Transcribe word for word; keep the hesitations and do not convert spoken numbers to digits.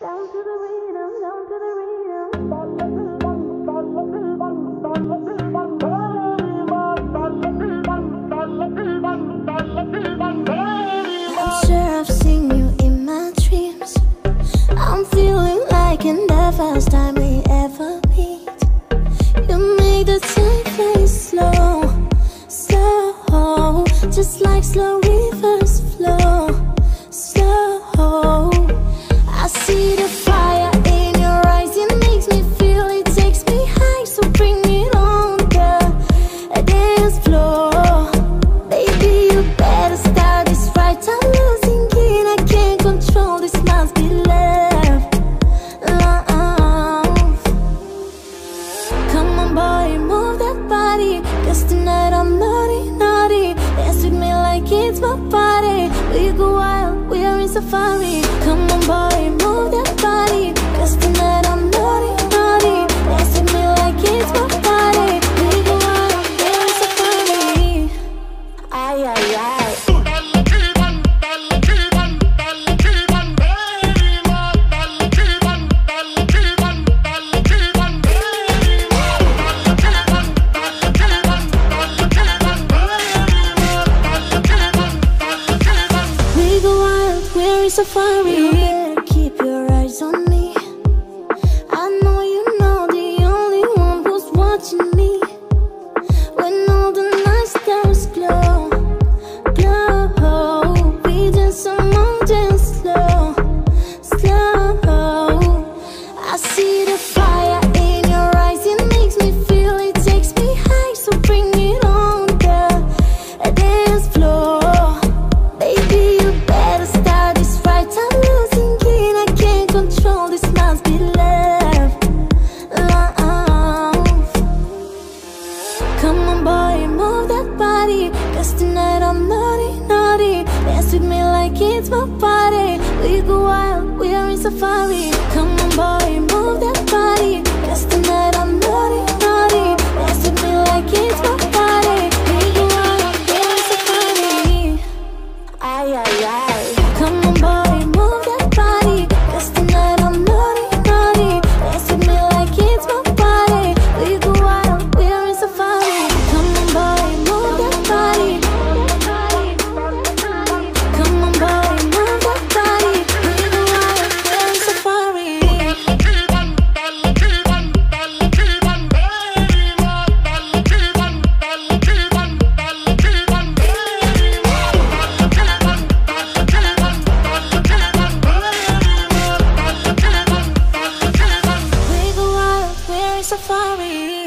Down to the rhythm, down to the rhythm. I'm sure I've seen you in my dreams. I'm feeling like in the first time we ever meet. You make the time fly slow, slow, just like slow rivers flow, slow. I see the fire in your eyes, it makes me feel, it takes me high. So bring it on, girl, a dance floor. Baby, you better start this right. I'm losing it, I can't control, this must be love, love. Come on boy, move that body, cause tonight I'm naughty, naughty. Dance with me like it's my party. We go wild, we are in safari. Come on boy, move that body, cause tonight I'm naughty, naughty. Dance with me like it's my party. We go wild, we are in safari. Ay, ay, ay. Safari, you better keep your eyes on me. I know you know the only one who's watching me. When all the night stars glow, glow, we dance among dance slow, slow. I see the fire in your eyes, it makes me feel, it takes me high. So bring it on, girl, a dance floor. Baby, you better start this right. I'm losing it, I can't control, this must be love, love. Come on boy, move that body, cause tonight I'm naughty, naughty. Dance with me like it's my party. We go wild, we are in safari. Come on boy, move that body, cause tonight I'm naughty, naughty. Dance with me like it's my party. We go wild, we are in safari. Ay, ay, ay. Come on boy, move that body, cause tonight I'm naughty, naughty. Dance with me like it's my party. We go wild, we are in safari. Come on boy, move that body. Come on boy, move that body. We go wild, we are in safari. We go wild, we're in safari.